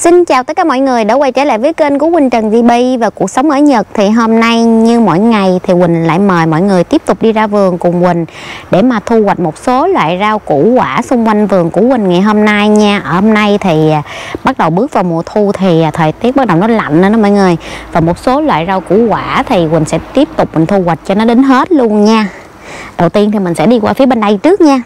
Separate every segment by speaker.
Speaker 1: Xin chào tất cả mọi người đã quay trở lại với kênh của Quỳnh Trần TV và cuộc sống ở Nhật. Thì hôm nay như mỗi ngày thì Quỳnh lại mời mọi người tiếp tục đi ra vườn cùng Quỳnh để mà thu hoạch một số loại rau củ quả xung quanh vườn của Quỳnh ngày hôm nay nha. Ở hôm nay thì bắt đầu bước vào mùa thu thì thời tiết bắt đầu nó lạnh nữa đó mọi người. Và một số loại rau củ quả thì Quỳnh sẽ tiếp tục mình thu hoạch cho nó đến hết luôn nha. Đầu tiên thì mình sẽ đi qua phía bên đây trước nha.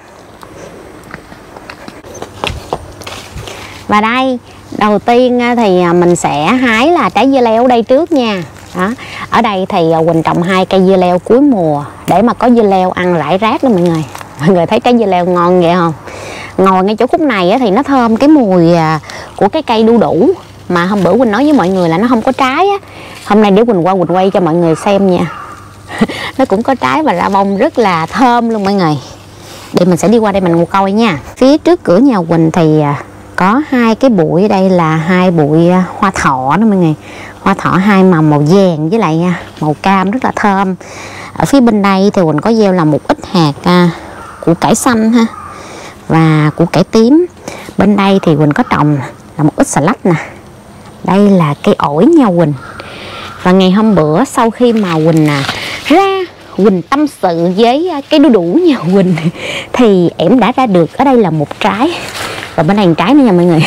Speaker 1: Và đây, đầu tiên thì mình sẽ hái là trái dưa leo ở đây trước nha. Đó. Ở đây thì Quỳnh trồng 2 cây dưa leo cuối mùa để mà có dưa leo ăn rải rác đó mọi người. Mọi người thấy trái dưa leo ngon vậy không? Ngồi ngay chỗ khúc này thì nó thơm cái mùi của cái cây đu đủ. Mà hôm bữa Quỳnh nói với mọi người là nó không có trái á. Hôm nay để Quỳnh quay cho mọi người xem nha. Nó cũng có trái và ra bông rất là thơm luôn mọi người. Để mình sẽ đi qua đây mình coi nha. Phía trước cửa nhà Quỳnh thì có 2 cái bụi, ở đây là 2 bụi hoa thọ đó mọi người. Hoa thọ 2 màu vàng với lại màu cam rất là thơm. Ở phía bên đây thì Quỳnh có gieo là một ít hạt củ cải xanh ha và củ cải tím. Bên đây thì Quỳnh có trồng là một ít xà lách nè. Đây là cây ổi nha Quỳnh. Và ngày hôm bữa sau khi mà Quỳnh ra Quỳnh tâm sự với cái đu đủ nhà Quỳnh thì em đã ra được ở đây là một trái. Và bên này một trái nữa nha mọi người.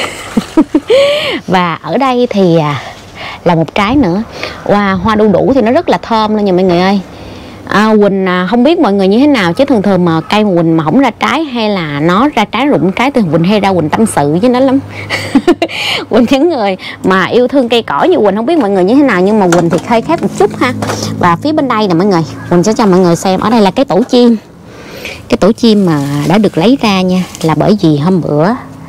Speaker 1: Và ở đây thì là một trái nữa. Hoa đu đủ thì nó rất là thơm luôn nha mọi người ơi. Quỳnh không biết mọi người như thế nào, chứ thường thường mà cây mà Quỳnh mà không ra trái hay là nó ra trái rụng trái thì Quỳnh hay ra Quỳnh tâm sự với nó lắm. Quỳnh những người mà yêu thương cây cỏ như Quỳnh, không biết mọi người như thế nào nhưng mà Quỳnh thì hơi khác một chút ha. Và phía bên đây nè mọi người, Quỳnh sẽ cho mọi người xem. Ở đây là cái tổ chim. Cái tổ chim mà đã được lấy ra nha, là bởi vì hôm bữa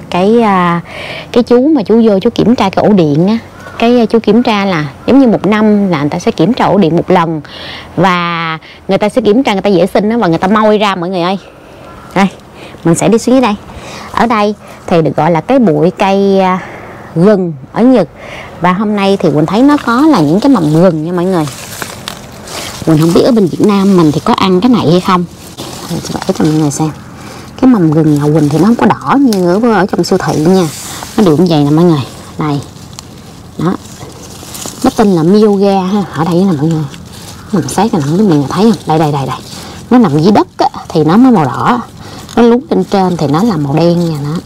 Speaker 1: cái chú mà chú vô chú kiểm tra cái ổ điện á, cái chú kiểm tra là giống như 1 năm là người ta sẽ kiểm tra ổ điện 1 lần và người ta sẽ kiểm tra, người ta vệ sinh đó, và người ta moi ra mọi người ơi. Đây mình sẽ đi xuống dưới đây. Ở đây thì được gọi là cái bụi cây gừng ở Nhật. Và hôm nay thì Quỳnh thấy nó có là những cái mầm gừng nha mọi người. Quỳnh không biết ở bên Việt Nam mình thì có ăn cái này hay không. Mình sẽ vẽ cho mọi người xem. Cái mầm gừng nhà Quỳnh thì nó không có đỏ như ở trong siêu thị nha. Nó được như vậy nè mọi người. Này. Đó. Nó tên là Myoga ha. Ở đây nè mọi người. Nằm sát này nè, mình thấy không? Đây. Nó nằm dưới đất á, thì nó mới màu đỏ. Nó lún lên trên thì nó là màu đen nha nó.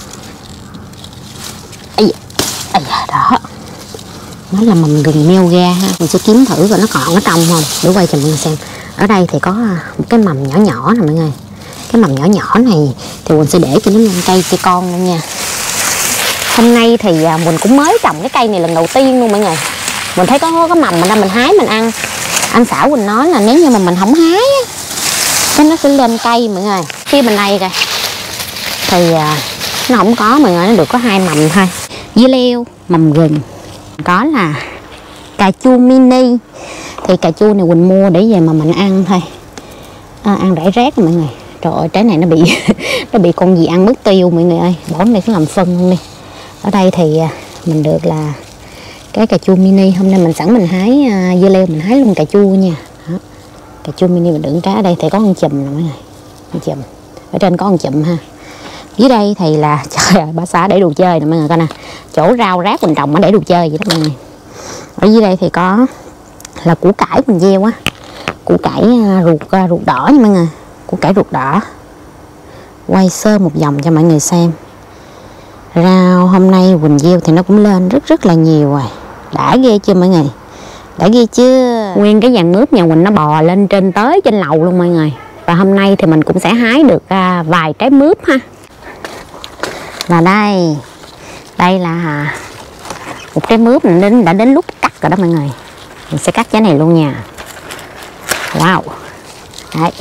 Speaker 1: Đó. Nó là mầm gừng Myoga ha. Mình sẽ kiếm thử rồi nó còn ở trong không. Để quay cho mọi người xem. Ở đây thì có một cái mầm nhỏ nè mọi người. Cái mầm nhỏ này thì mình sẽ để cho nó lên cây con luôn nha. Hôm nay thì mình cũng mới trồng cái cây này lần đầu tiên luôn mọi người. Mình thấy có cái mầm mà mình hái mình ăn. Anh xã Quỳnh nói là nếu như mà mình không hái á, cái nó sẽ lên cây mọi người. Phía bên đây kìa thì nó không có mọi người, nó được có 2 mầm thôi. Dưa leo, mầm gừng, có là cà chua mini. Thì cà chua này Quỳnh mua để về mà mình ăn thôi, ăn rải rác mọi người. Trời ơi trái này nó bị con gì ăn mất tiêu mọi người ơi. Bỏ này cứ làm phân luôn đi. Ở đây thì mình được là cái cà chua mini. Hôm nay mình sẵn mình hái dưa leo, mình hái luôn cà chua nha. Đó. Cà chua mini mình đựng trái. Ở đây thì có con chùm nè mọi người. Con chùm. Ở trên có con chùm ha. Dưới đây thì là trời ơi, bà xã để đồ chơi nè mọi người coi nè. Chỗ rau rác mình trồng nó để đồ chơi vậy đó mọi người. Ở dưới đây thì có là củ cải mình gieo á. Củ cải ruột đỏ nha mọi người. Củ cải ruột đỏ. Quay sơ một vòng cho mọi người xem. Rau hôm nay Quỳnh gieo thì nó cũng lên rất là nhiều rồi. Đã ghê chưa mọi người? Đã ghê chưa? Nguyên cái dàn mướp nhà Quỳnh nó bò lên trên tới trên lầu luôn mọi người. Và hôm nay thì mình cũng sẽ hái được vài trái mướp ha. Và đây là một trái mướp đã đến lúc cắt rồi đó mọi người. Mình sẽ cắt trái này luôn nha. Wow. Đấy.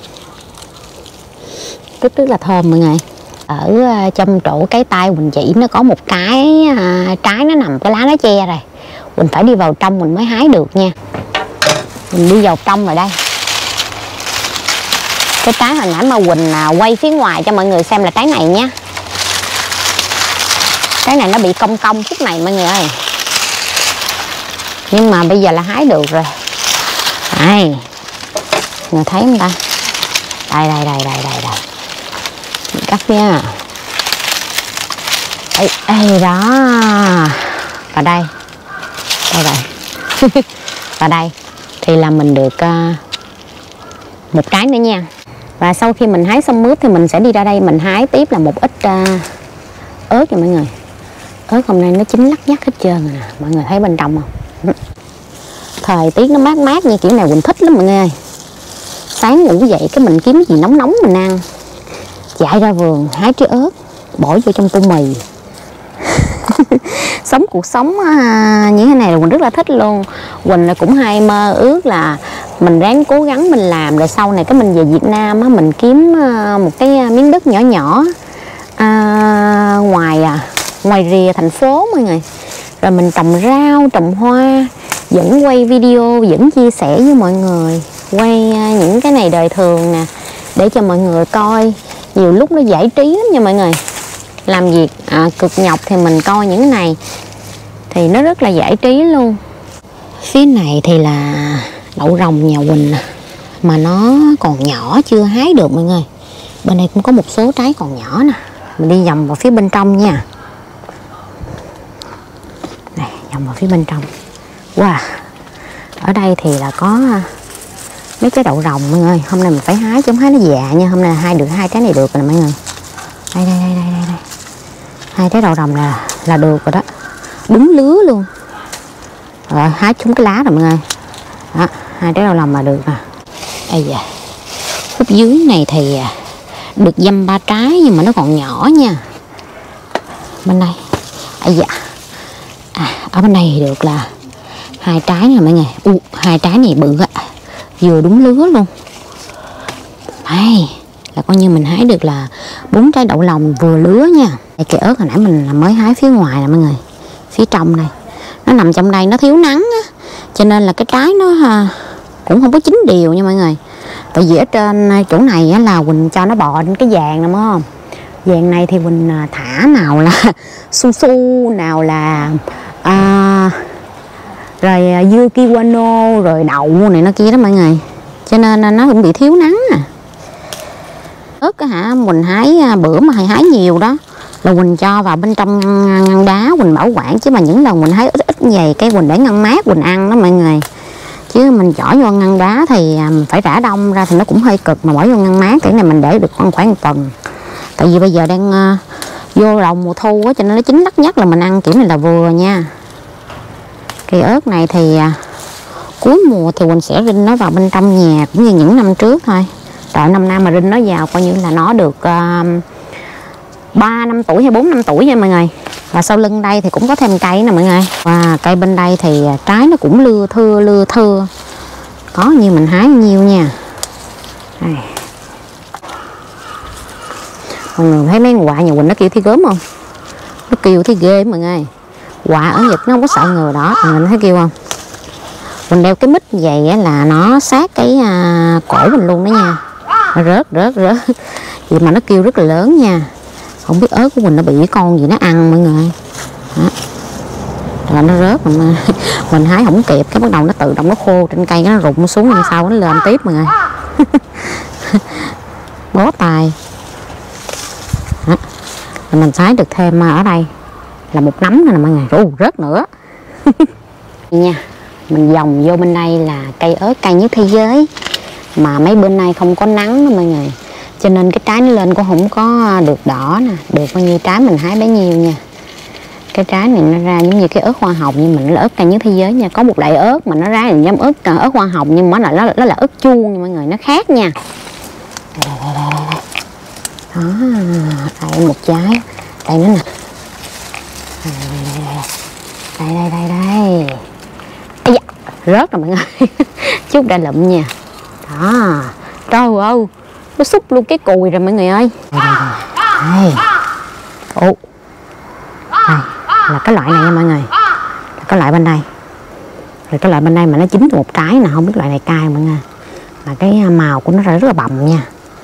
Speaker 1: Rất là thơm mọi người. Ở trong chỗ cái tay Quỳnh chỉ nó có một cái trái nó nằm cái lá nó che rồi. Quỳnh phải đi vào trong mình mới hái được nha. Mình đi vào trong rồi đây. Cái trái hồi nãy mà Quỳnh quay phía ngoài cho mọi người xem là trái này nha. Trái này nó bị cong khúc này mọi người ơi. Nhưng mà bây giờ là hái được rồi. Đây. Người thấy không ta? Đây. Mình cắt nha. Ê đó. Và đây rồi. Và đây thì là mình được một trái nữa nha. Và sau khi mình hái xong mướp thì mình sẽ đi ra đây mình hái tiếp là một ít ớt nha mọi người. Ớt hôm nay nó chín lắc nhắc hết trơn rồi nè, mọi người thấy bên trong không? Thời tiết nó mát mát như kiểu này Quỳnh thích lắm mọi người ơi. Sáng ngủ dậy cái mình kiếm gì nóng nóng mình ăn, chạy ra vườn hái trái ớt bỏ vô trong tô mì. Sống cuộc sống như thế này là Quỳnh rất là thích luôn. Quỳnh là cũng hay mơ ước là mình ráng cố gắng mình làm, rồi sau này cái mình về Việt Nam á, mình kiếm một cái miếng đất nhỏ nhỏ ngoài rìa thành phố mọi người, rồi mình trồng rau trồng hoa, vẫn quay video, vẫn chia sẻ với mọi người, quay những cái này đời thường nè để cho mọi người coi. Nhiều lúc nó giải trí lắm nha mọi người. Làm việc cực nhọc thì mình coi những cái này thì nó rất là giải trí luôn. Phía này thì là đậu rồng nhà Quỳnh mà nó còn nhỏ chưa hái được mọi người. Bên đây cũng có một số trái còn nhỏ nè. Mình đi vòng vào phía bên trong nha. Này, vòng vào phía bên trong. Wow. Ở đây thì là có mấy cái đậu rồng mọi người. Hôm nay mình phải hái chứ không hái nó già nha. Hôm nay hái được 2 trái này được rồi nè mọi người. Đây. 2 trái đậu rồng là được rồi đó. Đúng lứa luôn. Rồi hái trúng cái lá rồi mọi người. Đó, 2 trái đậu rồng là được nè. Ây da. Khúc dưới này thì được dăm 3 trái nhưng mà nó còn nhỏ nha. Bên đây. Ây da. Ở bên đây thì được là 2 trái nè mọi người. 2 trái này bự á. Vừa đúng lứa luôn. Đây là coi như mình hái được là 4 trái đậu lòng vừa lứa nha. Đây, cái ớt hồi nãy mình mới hái phía ngoài nè mọi người. Phía trong đây nó nằm trong đây, nó thiếu nắng á, cho nên là cái trái nó cũng không có chín đều nha mọi người. Tại vì ở trên chỗ này á, là Quỳnh cho nó bò trên cái vàng nè phải không? Vàng này thì Quỳnh thả nào là su su, nào là rồi dưa kiwano, rồi đậu này nó kia đó mọi người, cho nên nó cũng bị thiếu nắng nè. Ớt á hả, Quỳnh hái bữa mà hái nhiều đó là Quỳnh cho vào bên trong ngăn đá Quỳnh bảo quản, chứ mà những lần Quỳnh hái ít vậy cái Quỳnh để ngăn mát Quỳnh ăn đó mọi người. Chứ mình bỏ vô ngăn đá thì phải rã đông ra thì nó cũng hơi cực, mà bỏ vô ngăn mát cái này mình để được khoảng 1 tuần. Tại vì bây giờ đang vô đầu mùa thu á, cho nên nó chín đắt nhất là mình ăn kiểu này là vừa nha. Cây ớt này thì cuối mùa thì Quỳnh sẽ rinh nó vào bên trong nhà cũng như những năm trước thôi. Đợi năm nay mà rinh nó vào coi như là nó được 3 năm tuổi hay 4 năm tuổi nha mọi người. Và sau lưng đây thì cũng có thêm cây nè mọi người. Và cây bên đây thì trái nó cũng lưa thưa. Có như mình hái nhiêu nha. Đây. Mọi người thấy mấy quạ nhà Quỳnh nó kêu thấy gớm không? Nó kêu thấy ghê mọi người. Quạ ở Nhật nó không có sợ người đó, mình thấy kêu không? Mình đeo cái mic vậy là nó sát cái cổ mình luôn đó nha. Nó rớt. Vậy mà nó kêu rất là lớn nha. Không biết ớt của mình nó bị con gì nó ăn mọi người. Đó. Rồi nó rớt mà mình hái không kịp, cái bắt đầu nó tự động nó khô trên cây, nó rụng xuống đằng sau nó lên tiếp mọi người. Bó tay. Đó. Rồi mình hái được thêm ở đây là 1 nắm nữa nè mọi người. Rớt nữa. Nha. Mình vòng vô bên đây là cây ớt cây nhất thế giới, mà mấy bên này không có nắng đó mọi người, cho nên cái trái nó lên cũng không có được đỏ nè, được bao nhiêu trái mình hái bấy nhiêu nha. Cái trái này nó ra giống như cái ớt hoa hồng, nhưng mình là ớt cây nhất thế giới nha. Có một loại ớt mà nó ra giống ớt hoa hồng, nhưng mà nó là ớt chuông nha mọi người, nó khác nha. Đó, đây một trái, đây nữa nè. Đây. Ây da, rớt rồi mọi người. Chút ra lụm nha. Đó, trời ơi, nó xúc luôn cái cùi rồi mọi người ơi. Đây. Ồ. Đây là cái loại này nha mọi người. Là cái loại bên đây. Rồi cái loại bên đây mà nó chín được 1 trái nè, không biết loại này cay mọi người. Mà cái màu của nó rất là bầm nha.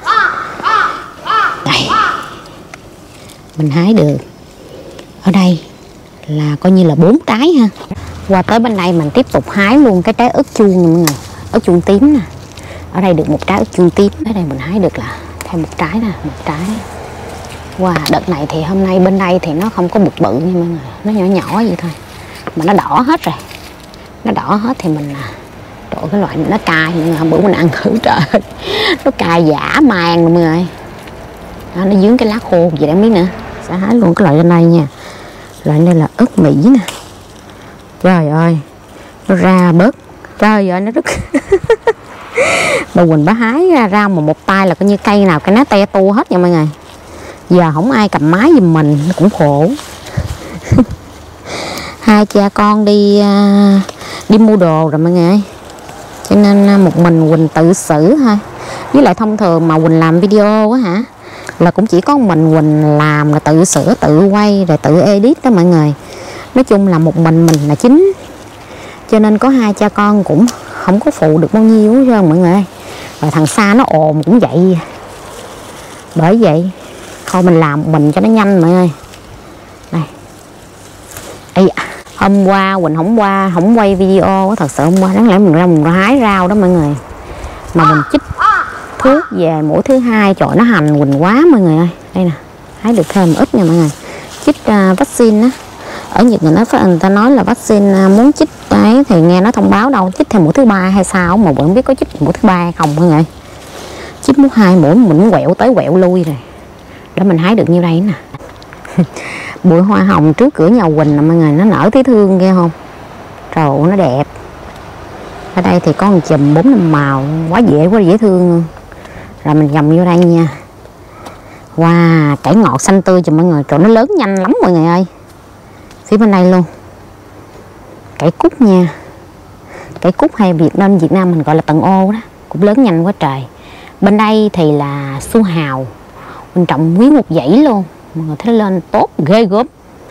Speaker 1: Đây. Mình hái được. Ở đây là coi như là 4 trái ha. Qua tới bên đây mình tiếp tục hái luôn cái trái ớt chuông nha mọi người. Ớt chuông tím nè. Ở đây được 1 trái ớt chuông tím. Ở đây mình hái được là thêm 1 trái nè, 1 trái. Wow, đợt này thì hôm nay bên đây thì nó không có bự bự nha mọi người, nó nhỏ nhỏ vậy thôi mà nó đỏ hết rồi. Nó đỏ hết thì mình trộn cái loại nó cay mọi người. Hôm bữa mình ăn thử trời nó cay dã man luôn mọi người. Đó, nó dướng cái lá khô gì đang biết nữa. Sẽ hái luôn cái loại bên đây nha. Loại này là ớt Mỹ nè. Trời ơi, nó ra bớt. Trời ơi, nó rất bà Quỳnh bà hái ra mà một tay là coi như cây nào cái nó te tua hết nha mọi người. Giờ không ai cầm máy giùm mình, nó cũng khổ. Hai cha con đi mua đồ rồi mọi người, cho nên một mình Quỳnh tự xử thôi. Với lại thông thường mà Quỳnh làm video á hả, là cũng chỉ có mình Quỳnh làm, là tự sửa, tự quay, rồi tự edit đó mọi người. Nói chung là một mình là chính, cho nên có hai cha con cũng không có phụ được bao nhiêu hết trơn mọi người. Rồi thằng Sa nó ồn cũng vậy. Bởi vậy thôi mình làm một mình cho nó nhanh mọi người. Đây. Ây da, hôm qua Quỳnh không quay video, thật sự hôm qua đáng lẽ mình ra hái rau đó mọi người, mà mình chích thuốc về mỗi thứ hai. Trời, nó hành Quỳnh quá mọi người ơi. Đây nè, hái được thêm ít nha mọi người. Chích vaccine á, ở Nhật người ta nói là vaccine muốn chích ấy thì nghe nó thông báo đâu chích thêm mũi thứ 3 hay sao mà vẫn biết có chích mũi thứ 3 hay không mọi người. Chích mũi 2 mũi mình quẹo tới quẹo lui rồi để mình hái được nhiêu đây nè. Bụi hoa hồng trước cửa nhà Quỳnh nè mọi người, nó nở thấy thương ghê không. Trời ơi, nó đẹp. Ở đây thì có một chùm 4-5 màu quá dễ thương luôn. Rồi mình gầm vô đây nha. Wow, cải ngọt xanh tươi cho mọi người. Trời, nó lớn nhanh lắm mọi người ơi. Phía bên đây luôn cải cúc nha. Cải cúc hay Việt Nam mình gọi là tận ô đó, cũng lớn nhanh quá trời. Bên đây thì là su hào, mình trồng nguyên một dãy luôn, mọi người thấy lên tốt ghê gớm.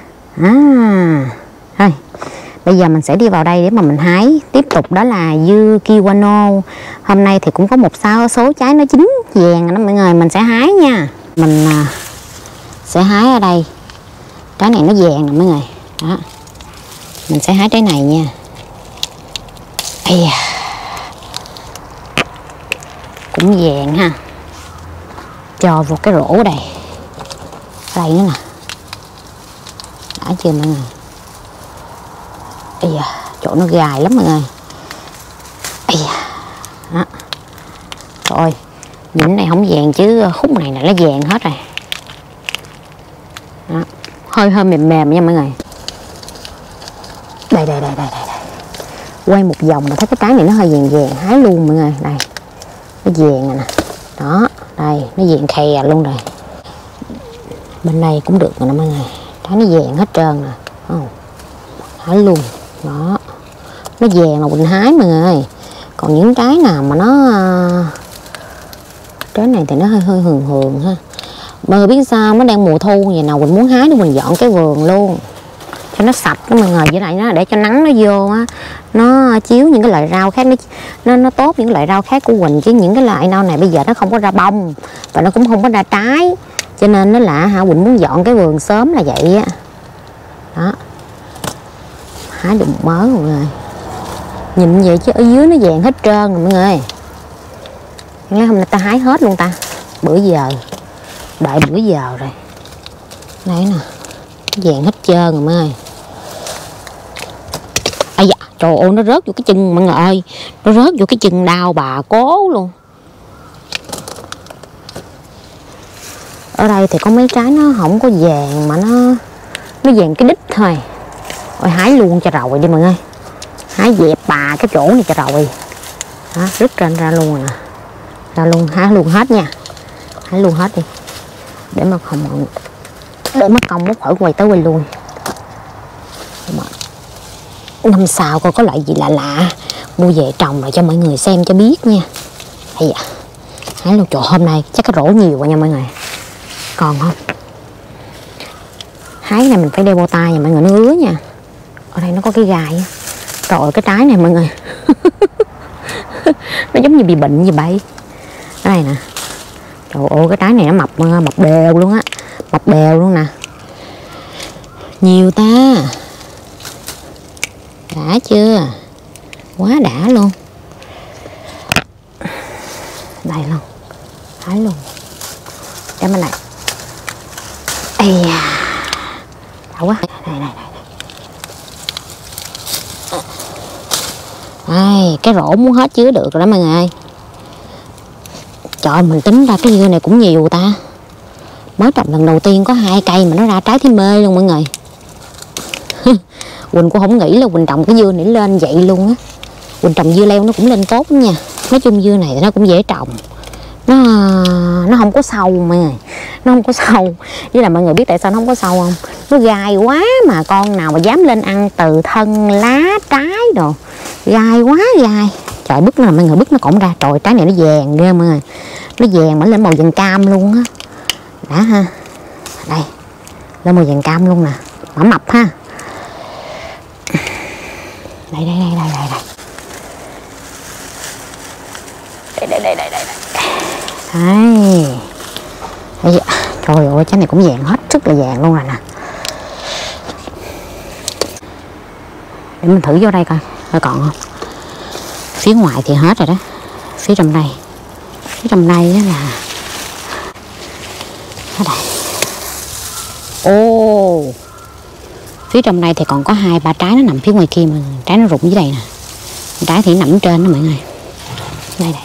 Speaker 1: Thôi bây giờ mình sẽ đi vào đây để mà mình hái tiếp tục, đó là dưa kiwano. Hôm nay thì cũng có một số trái nó chín vàng đó mọi người, mình sẽ hái nha. Mình sẽ hái ở đây, trái này nó vàng nè mọi người. Đó, mình sẽ hái trái này nha. Ây da, cũng vàng ha. Cho vào cái rổ đây. Đây nữa nè. Đã chưa mọi người? Ây da, chỗ nó gài lắm mọi người. Ây da. Đó. Rồi, những này không vàng chứ khúc này là nó vàng hết rồi. Đó. Hơi mềm nha mọi người. Đây. Quay một vòng mà thấy cái trái này nó hơi vàng, hái luôn mọi người. Đây, nó vàng rồi nè. Đó, đây, nó vàng khè luôn rồi. Bên này cũng được rồi nè mọi người. Trái nó vàng hết trơn nè. Hái luôn. Đó, nó vàng là Quỳnh hái mọi người. Còn những trái nào mà nó trái này thì nó hơi hường ha. Mọi người biết sao, nó đang mùa thu vậy nào Quỳnh muốn hái để mình dọn cái vườn luôn cho nó sạch đó mọi người. Với lại nó để cho nắng nó vô á, nó chiếu những cái loại rau khác, nó tốt những cái loại rau khác của Quỳnh. Chứ những cái loại rau này bây giờ nó không có ra bông và nó cũng không có ra trái, cho nên nó là Quỳnh muốn dọn cái vườn sớm là vậy á. Đó, hái được một mớ mọi người. Nhìn vậy chứ ở dưới nó vàng hết trơn rồi mọi người. Ngày hôm nay ta hái hết luôn ta. Bữa giờ đợi bữa giờ rồi. Đấy nè, vàng hết trơn rồi mọi người. Ây da, trời ơi, nó rớt vô cái chân mọi người ơi. Nó rớt vô cái chân đau bà cố luôn. Ở đây thì có mấy trái nó không có vàng mà nó vàng cái đít thôi. Rồi hái luôn cho rồi đi mọi người. Hái dẹp bà cái chỗ này cho rồi. Đó, rứt ra luôn rồi nè. Ra luôn, hái luôn hết nha. Hái luôn hết đi. Để mà không, để mất công mất khỏi quay tới quay lui. Năm sau coi có loại gì lạ mua về trồng lại cho mọi người xem cho biết nha. Ây da, hái luôn. Trời, hôm nay chắc cái rổ nhiều quá nha mọi người. Còn không, hái này mình phải đeo bao tay nha mọi người, nó ngứa nha. Ở đây nó có cái gai á. Trời ơi, cái trái này mọi người nó giống như bị bệnh gì vậy. Cái này nè. Trời ơi, cái trái này nó mập đều luôn á. Mập đều luôn nè. Nhiều ta. Đã chưa? Quá đã luôn. Đây luôn. Hái luôn. Đem bên này. Ây da, đã quá. Này. Đây, cái rổ muốn hết chứa được rồi đó mọi người ơi. Trời, mình tính ra cái dưa này cũng nhiều ta. Mới trồng lần đầu tiên có 2 cây mà nó ra trái thấy mê luôn mọi người. Quỳnh cũng không nghĩ là Quỳnh trồng cái dưa này lên vậy luôn á. Quỳnh trồng dưa leo nó cũng lên tốt lắm nha. Nói chung dưa này nó cũng dễ trồng. Nó không có sâu mọi người. Nó không có sâu. Với là mọi người biết tại sao nó không có sâu không? Nó gai quá mà con nào mà dám lên ăn từ thân, lá, trái đồ. Gai quá gai. Trời, bứt nó, mọi người bứt nó cổng ra. Trời, trái này nó vàng ghê mọi người. Nó vàng mà lên màu vàng cam luôn á. Đã ha. Đây. Lên màu vàng cam luôn nè. Mã mập ha. Đây. Đây. Đấy. Trời ơi, trái này cũng vàng hết sức là vàng luôn rồi nè. Để mình thử vô đây coi còn không. Phía ngoài thì hết rồi đó. Phía trong đây đó là ở đây. Ô, phía trong đây thì còn có 2-3 trái nó nằm phía ngoài kia mà. Trái nó rụng dưới đây nè. Trái thì nằm trên đó mọi người. Đây.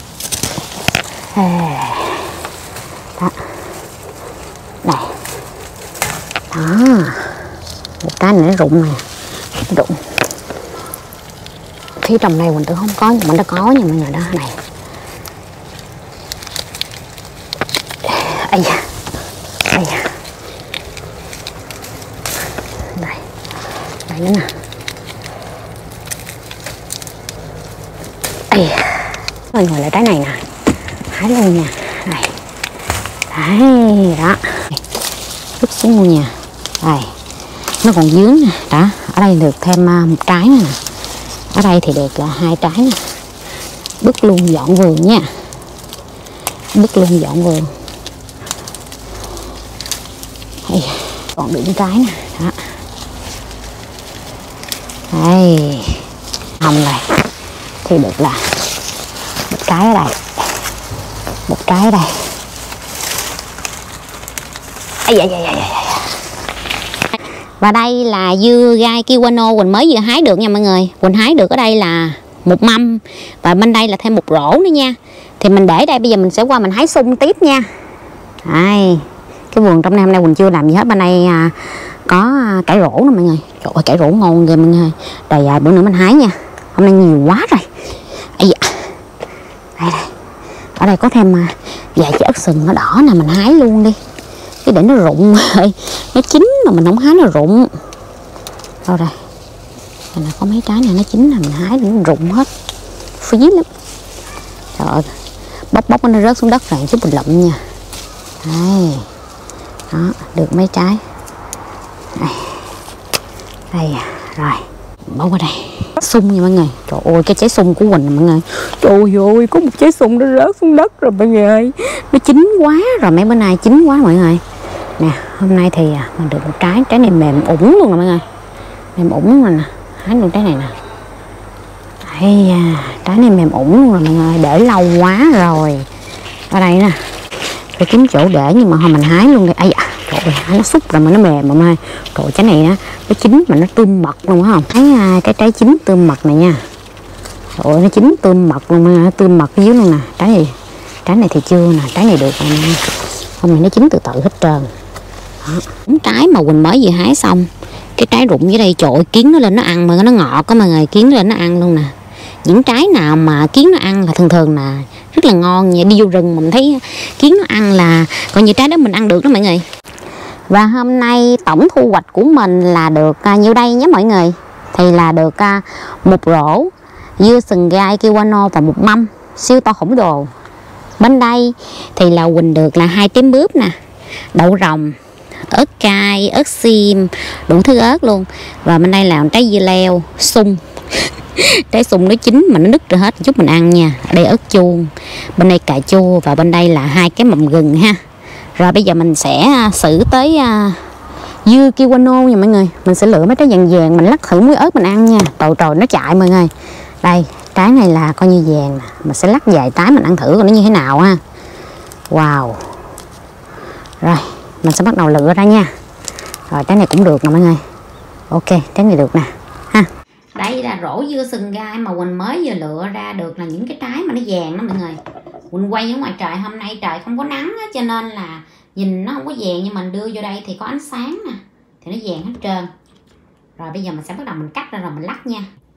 Speaker 1: Đó. Đây. Đó. Một trái này nó rụng nè. Rụng. Phía trong này mình tưởng không có nhưng mà nó có nha mọi người đó. Này. Ây da. Đây nữa nè. Ây da. Mọi người lại trái này nè. Hái luôn nha. Này. Đấy, đó. Rút xuống luôn nha. Đây. Nó còn dướng nè. Đó. Ở đây được thêm một trái nè. Ở đây thì được 2 trái nè. Bứt luôn dọn vườn nha. Bứt luôn dọn vườn. Đây. Còn được trái nè. Đó. Đây. Hồng này. Thì được là một trái ở đây. Một trái ở đây. Và đây là dưa gai Kiwano Quỳnh mới vừa hái được nha mọi người. Quỳnh hái được ở đây là một mâm. Và bên đây là thêm một rổ nữa nha. Thì mình để đây, bây giờ mình sẽ qua mình hái sung tiếp nha. Đây. Cái vườn trong này hôm nay Quỳnh chưa làm gì hết. Bên đây có cải rổ nè mọi người. Trời ơi, cải rổ ngon ghê mọi người. Đầy bữa nữa mình hái nha. Hôm nay nhiều quá rồi. Đây. Ở đây có thêm vài trái ớt sừng nó đỏ nè, mình hái luôn đi. Cái để nó rụng rồi. Nó chín mà mình không hái nó rụng. Đâu đây. Đây là có mấy trái này nó chín là mình hái nó rụng hết. Phí lắm. Trời ơi. Bóc nó rớt xuống đất rồi chút mình lụm nha. Đây. Đó, được mấy trái. Đây. Rồi. Bỏ qua đây. Sung nha mọi người. Trời ơi, cái trái sung của Quỳnh nè mọi người. Trời ơi, có một trái sung nó rớt xuống đất rồi mọi người. Nó chín quá rồi, mấy bữa nay chín quá mọi người. Nè, hôm nay thì mình được một trái. Trái này mềm ủng luôn nè mọi người. Mềm ủng luôn rồi nè. Hái luôn trái này nè. Đây, trái này mềm ủng luôn rồi mọi người. Để lâu quá rồi. Ở đây nè. Phải kiếm chỗ để nhưng mà thôi mình hái luôn đây. Trời ơi, nó xúc rồi mà nó mềm mà mai. Trời, trái này á, nó chín mà nó tươm mật luôn phải không? Thấy cái trái chín tươm mật này nha. Trời ơi, nó chín tươm mật luôn, nó tươm mật ở dưới luôn nè. Trái này thì chưa nè, trái này được rồi nè. Hôm nay nó chín từ từ hết trơn. Đó. Trái mà Quỳnh mới vừa hái xong. Cái trái rụng dưới đây, trời ơi, kiến nó lên nó ăn mà nó ngọt á mọi người, kiến nó lên nó ăn luôn nè. Những trái nào mà kiến nó ăn là thường là rất là ngon nha. Đi vô rừng mà mình thấy kiến nó ăn là còn như trái đó mình ăn được đó mọi người. Và hôm nay tổng thu hoạch của mình là được nhiêu đây nhé mọi người. Thì là được một rổ dưa sừng gai Kiwano và một mâm siêu to khổng lồ. Bên đây thì là Quỳnh được là 2 trái mướp nè, đậu rồng, ớt cay, ớt xiêm, đủ thứ ớt luôn. Và bên đây là trái dưa leo, sung. Trái sung nó chín mà nó nứt ra hết, chút mình ăn nha. Ở đây ớt chuông, bên đây cà chua và bên đây là 2 cái mầm gừng ha. Rồi bây giờ mình sẽ xử tới dưa Kiwano nha mọi người. Mình sẽ lựa mấy trái vàng vàng mình lắc thử muối ớt mình ăn nha. Trời nó chạy mọi người. Đây, trái này là coi như vàng nè. Mình sẽ lắc vài trái mình ăn thử coi nó như thế nào ha. Wow. Rồi, mình sẽ bắt đầu lựa ra nha. Rồi trái này cũng được nè mọi người. Ok, trái này được nè ha. Đây là rổ dưa sừng gai mà Quỳnh mới vừa lựa ra được là những cái trái mà nó vàng đó mọi người. Quỳnh quay ở ngoài trời, hôm nay trời không có nắng á, cho nên là nhìn nó không có vàng, nhưng mình đưa vô đây thì có ánh sáng nè, thì nó vàng hết trơn. Rồi bây giờ mình sẽ bắt đầu mình cắt ra rồi mình lắc nha.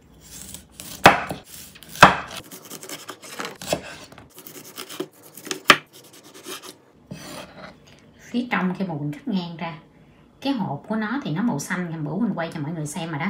Speaker 1: Phía trong khi mà Quỳnh cắt ngang ra, cái hộp của nó thì nó màu xanh, hôm bữa mình quay cho mọi người xem rồi đó.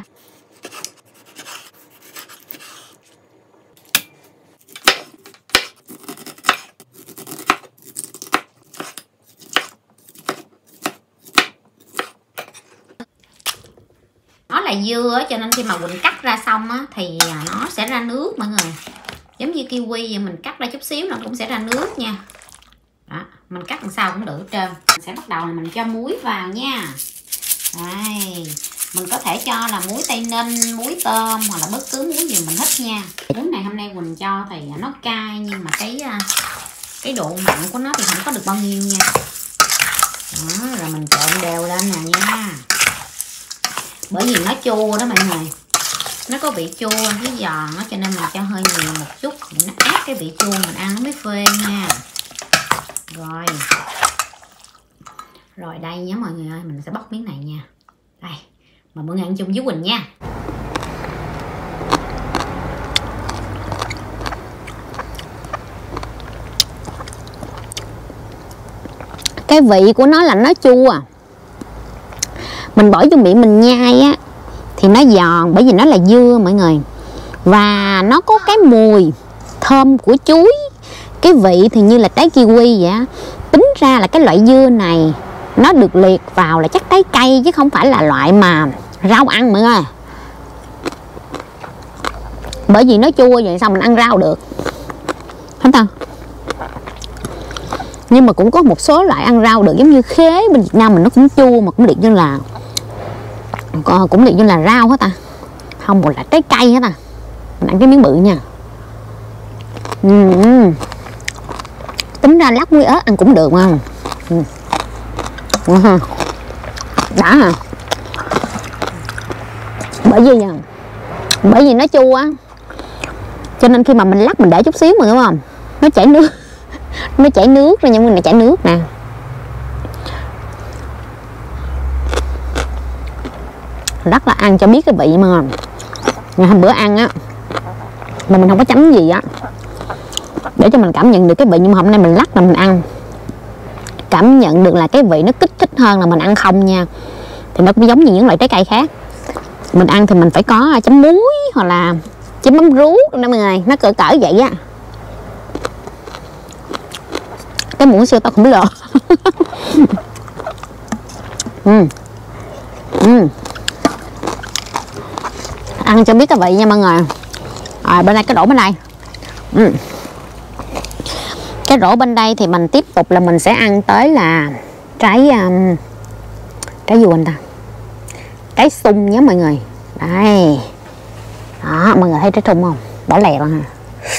Speaker 1: Nó là dưa cho nên khi mà Quỳnh cắt ra xong á, thì nó sẽ ra nước mọi người. Giống như kiwi vậy, mình cắt ra chút xíu nó cũng sẽ ra nước nha. Đó, mình cắt làm sao cũng được hết trơn. Mình sẽ bắt đầu là mình cho muối vào nha. Đây, mình có thể cho là muối Tây Ninh, muối tôm hoặc là bất cứ muối gì mình thích nha. Muối này hôm nay Quỳnh cho thì nó cay, nhưng mà cái độ mặn của nó thì không có được bao nhiêu nha. Đó, rồi mình trộn đều lên nè nha. Bởi vì nó chua đó mọi người, nó có vị chua với giòn đó, cho nên mình cho hơi nhiều một chút để nó át cái vị chua mình ăn nó mới phê nha. Rồi đây nhé mọi người ơi, mình sẽ bóc miếng này nha. Đây, mời mọi người ăn chung với Quỳnh nha. Cái vị của nó là nó chua, mình bỏ vô miệng mình nhai á thì nó giòn, bởi vì nó là dưa mọi người. Và nó có cái mùi thơm của chuối. Cái vị thì như là trái kiwi vậy á. Tính ra là cái loại dưa này nó được liệt vào là chắc trái cây, chứ không phải là loại mà rau ăn mọi người. Bởi vì nó chua vậy sao mình ăn rau được, không ta? Nhưng mà cũng có một số loại ăn rau được, giống như khế bên Việt Nam mình nó cũng chua mà cũng liệt như là rau hết ta, không một là trái cây hết ta. Mình ăn cái miếng bự nha. Tính ra lắc muối ớt ăn cũng được mà. Đã hả? Bởi vì nó chua á, cho nên khi mà mình lắc mình để chút xíu mà, đúng không? Nó chảy nước. Nó chảy nước ra nha, mình này chảy nước nè. Rất là ăn cho biết cái vị mà. Ngày hôm bữa ăn á mà mình không có chấm gì á để cho mình cảm nhận được cái vị, nhưng mà hôm nay mình lắc là mình ăn cảm nhận được là cái vị nó kích thích hơn là mình ăn không nha. Thì nó cũng giống như những loại trái cây khác, mình ăn thì mình phải có chấm muối hoặc là chấm mắm ruốc đó mọi người, nó cỡ vậy á. Cái muỗng siêu to khổng lồ. Ăn cho biết cái vị nha mọi người. Bên đây cái rổ bên đây. Cái rổ bên đây thì mình tiếp tục là mình sẽ ăn tới là trái gì anh ta? Trái sung nhé mọi người. Đây. Đó, mọi người thấy trái sung không? Đỏ lè luôn ha.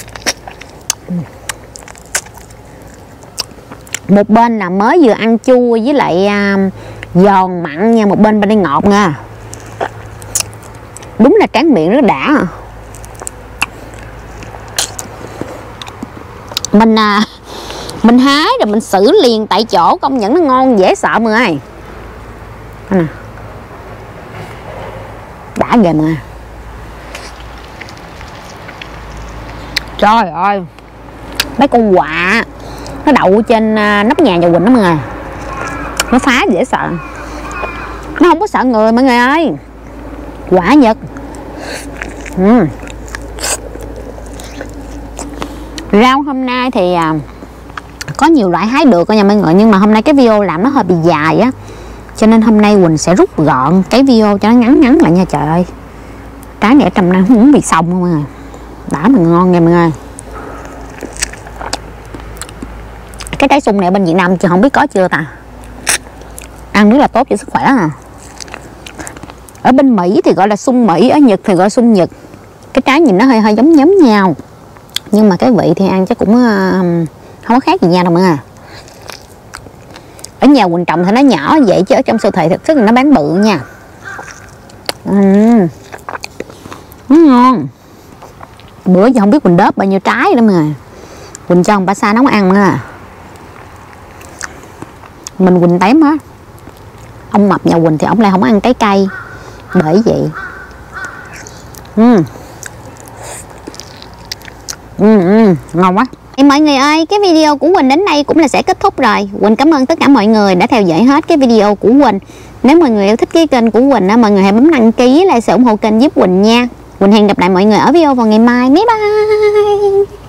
Speaker 1: Một bên là mới vừa ăn chua với lại giòn mặn nha, một bên đây ngọt nha. Đúng là tráng miệng rất đã. Mình hái rồi mình xử liền tại chỗ, công nhận nó ngon dễ sợ mọi người. Nè, đã ghê mà. Trời ơi, mấy con quạ nó đậu trên nóc nhà Quỳnh đó mọi người. Nó phá dễ sợ. Nó không có sợ người mọi người ơi. Quả Nhật. Rau hôm nay thì có nhiều loại hái được nha mọi người, nhưng mà hôm nay cái video làm nó hơi bị dài á, cho nên hôm nay Quỳnh sẽ rút gọn cái video cho nó ngắn lại nha. Trời ơi, trái này ở trong này không muốn bị xong không mọi người. Đã mà ngon nha mọi người. Cái trái sung này ở bên Việt Nam chứ không biết có chưa ta. Ăn rất là tốt cho sức khỏe à. Ở bên Mỹ thì gọi là sung Mỹ, ở Nhật thì gọi là sung Nhật. Cái trái nhìn nó hơi giống nhau, nhưng mà cái vị thì ăn chắc cũng không có khác gì nhau đâu mọi người. Ở nhà Quỳnh trồng thì nó nhỏ vậy, chứ ở trong siêu thị thực sức là nó bán bự nha. Ngon. Bữa giờ không biết Quỳnh đớp bao nhiêu trái nữa mà Quỳnh cho ông bà Sa nấu ăn nữa. Mình Quỳnh tém hết. Ông mập nhà Quỳnh thì ông lại không ăn trái cây, bởi vậy. Ngon quá. Mọi người ơi, cái video của Quỳnh đến đây cũng là sẽ kết thúc rồi. Quỳnh cảm ơn tất cả mọi người đã theo dõi hết cái video của Quỳnh. Nếu mọi người yêu thích cái kênh của Quỳnh á, mọi người hãy bấm đăng ký, like, ủng hộ kênh giúp Quỳnh nha. Quỳnh hẹn gặp lại mọi người ở video vào ngày mai. Bye bye.